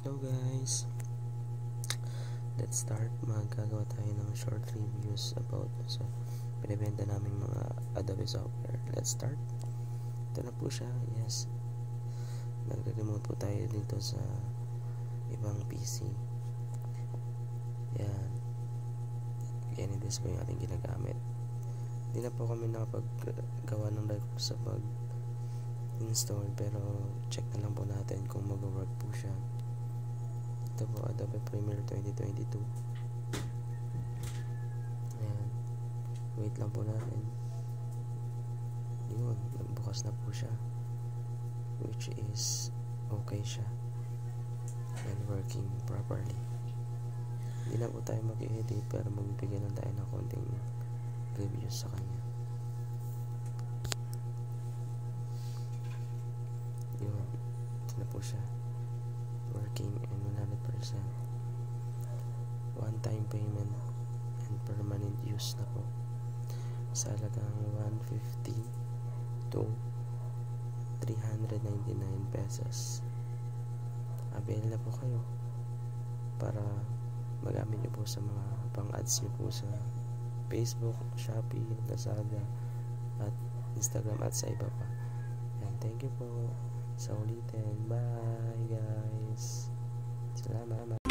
Hello guys, let's start. Magagawa tayo ng short reviews about sa pinibenta naming mga Adobe software. Let's start. Ito na po siya. Yes, nagre-remote po tayo dito sa ibang PC. Yan, this po yung ating ginagamit. Hindi na po kami nakapaggawa ng live sa install, pero check na lang po natin kung mag-work po siya. Ito po, Adobe Premiere 2022. Ayan, wait lang po natin. Yun, nagbukas na po siya, which is okay siya and working properly. Hindi na po tayo mag-edit, pero magbibigay lang tayo ng konting reviews sa kanya. Yun, ito na po siya, working and 100%. One-time payment and permanent use na po sa halagang 150 to 399 pesos. Avail na po kayo para magamit nyo po sa mga pang-ads nyo po sa Facebook, Shopee, Lazada at Instagram at sa iba pa. And thank you po sa ulitin. Bye guys. Salamat.